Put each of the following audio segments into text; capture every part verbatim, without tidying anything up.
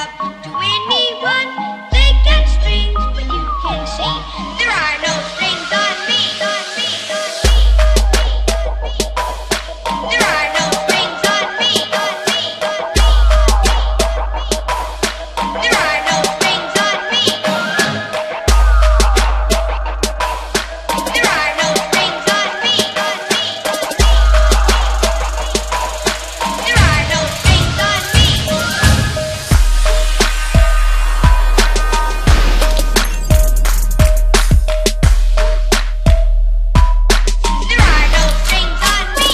up to anyone. They get strings, but you can see there are no strings on me. On me, on me, on me. There are no strings on me. On me, on me. There are no strings on me. There are no strings on me. On me. There are no strings on me. There are no strings on me.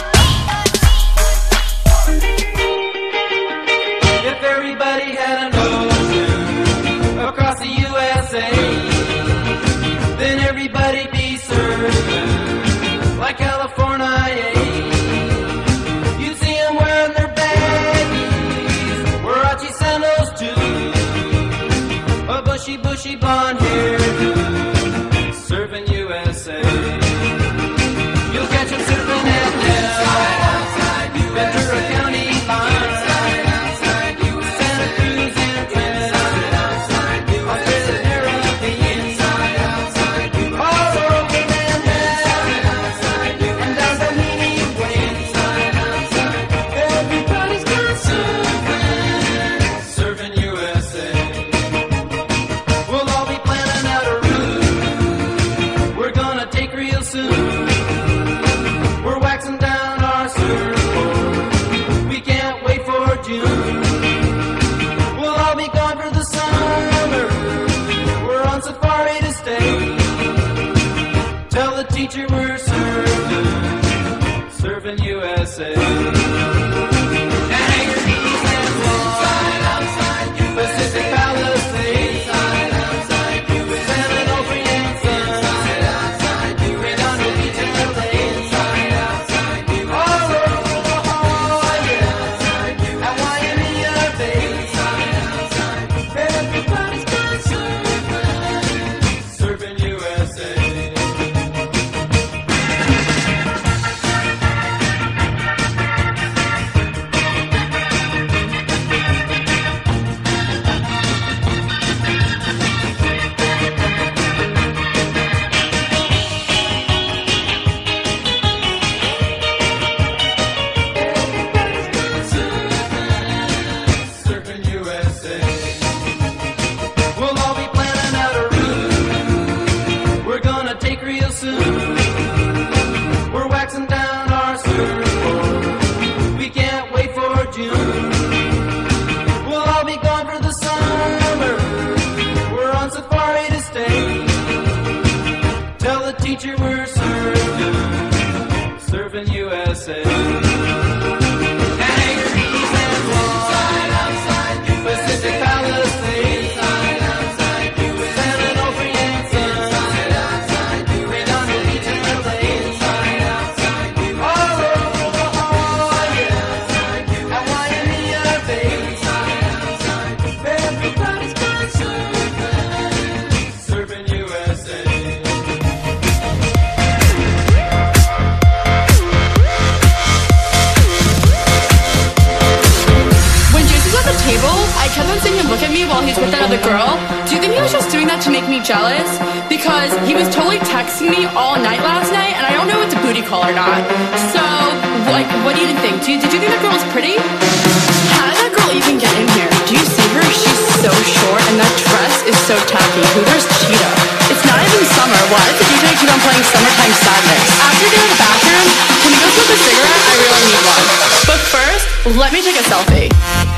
If everybody had an ocean across the U S A, then everybody'd be surfing like California. You'd see them wearing their baggies, Warachi sandals too, a bushy, bushy blonde hair, surfing U S A. You'll catch them surfing at Del, Ventura County line. Santa Cruz and Trinidad, Australia, Caribbean, all over Manhattan, and down Bimini Way. Everybody's gone surfing, surfing U S A. We'll all be planning out a route we're gonna take real soon. We're waxing down our surfboard, we can't wait for June. We'll all be gone for the summer, we're on safari to stay. Tell the teacher we're surfing, surfing U S A. Hang your knees and fly, Pacific Palisades, San Onofre and Sun, Redondo Beach and L A, all over La Jolla, at Waimea Bay. Everybody's gone surfing, surfing U S A. Surfing U S A. We'll all be planning out a route we're gonna take real soon. We're waxing down our surfboard, we can't wait for June. We'll all be gone for the summer, we're on safari to stay. Tell the teacher we're surfing, surfing U S A. Hang your knees and fly, Pacific Palisades, San Onofre and Sun, Redondo Beach and L A, all over La Jolla, at Waimea Bay. Everybody's gone surfing, surfing U S A. When Jason was at the table, I kept on seeing him look at me while he's with that other girl. Do you think he was just doing that to make me jealous? Because he was totally texting me all night last night, and I don't know if it's a booty call or not. So, like, what do you think? Do you, did you think that girl was pretty? How did that girl even get in here? Do you see her? She's so short, and that dress is so tacky. Who there's Cheetah? It's not even summer. Why does the D J keep on playing Summertime Sadness? After you get to the bathroom, can we go smoke a cigarette? I really need one. But first, let me take a selfie.